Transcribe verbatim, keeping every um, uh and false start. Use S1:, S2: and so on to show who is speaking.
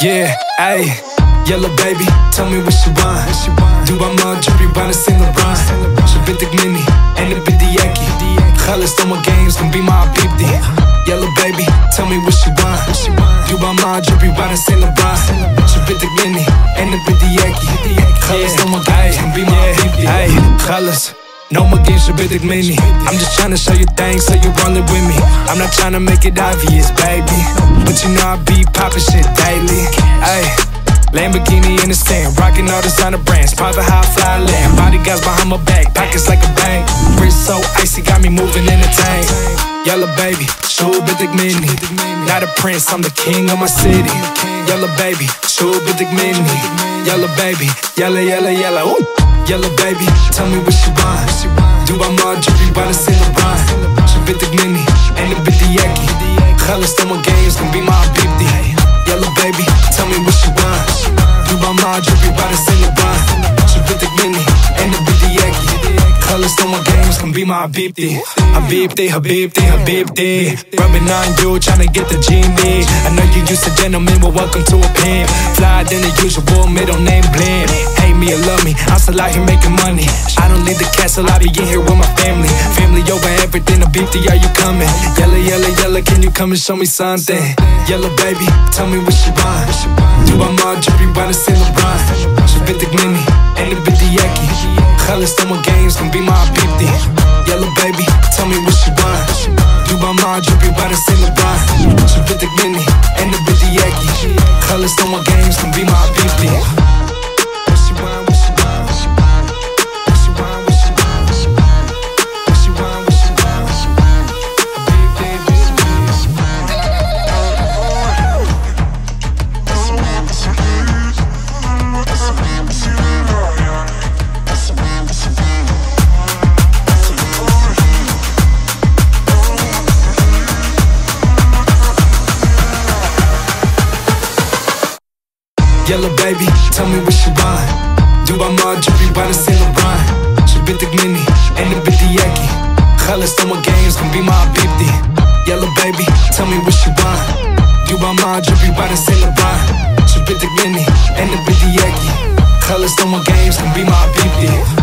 S1: Yeah, ayy, Yallah baby, tell me what you want. Duba ma jewelry bana Saint Laurent. She بدك مني أنا بدي إياكي. خلص no more games can be my baby. Yallah baby, tell me what you want. Duba ma jewelry bana Saint Laurent. She بدك مني أنا بدي إياكي. خلص no more games can be my baby. Ayy, خلص. No more games, you بدك مني. I'm just tryna show you things so you rollin' with me. I'm not tryna make it obvious, baby, but you know I be poppin' shit daily. Ayy, Lamborghini in the stand, rockin' all designer brands, private high fly land, bodyguards behind my back, pockets like a bank. Wrist so icy, got me moving in the tank. Yallah baby, شو بدك مني. Not a prince, I'm the king of my city. Yallah baby, شو بدك مني. Yallah baby, yalla yalla yalla. Ooh. Yallah baby, tell me what you want. Duba ma jewelry bana Saint Laurent. She بدك مني أنا بدي إياكي. خلص no more games can be my baby. Yallah baby, tell me what you want. Duba ma jewelry bana Saint Laurent. She بدك مني أنا بدي إياكي. خلص no more games can be my baby. Habibti, Habibti, Habibti. Rubbing on you, tryna get the genie. I know you used to gentlemen, but welcome to a pimp. Fly than the usual, middle name blend. Hate me or love me, I'm still out here making money. I don't leave the castle, I be in here with my family. Family over everything, Habibti, are you coming? Yallah, yallah, yallah, can you come and show me something? Yallah baby, tell me what you want. Duba ma jewelry bana Saint Laurent. She بدك مني أنا بدي إياكي. خلص no more games can be my baby. Yallah baby, tell me what you want. Duba ma jewelry bana Saint Laurent. She بدك مني أنا بدي إياكي. خلص no more games can be my baby. What you want, what you want, what you want, what you want, what you want, what you want, what you want, what you want, what you want, baby, baby, what you want. Yallah baby, tell me what you want. Duba ma jewelry bana Saint Laurent. She بدك مني أنا بدي إياكي. خلص no more games can be my baby. Yallah baby, tell me what you want. Duba ma jewelry bana Saint Laurent. She بدك مني أنا بدي إياكي. خلص no more games can be my baby.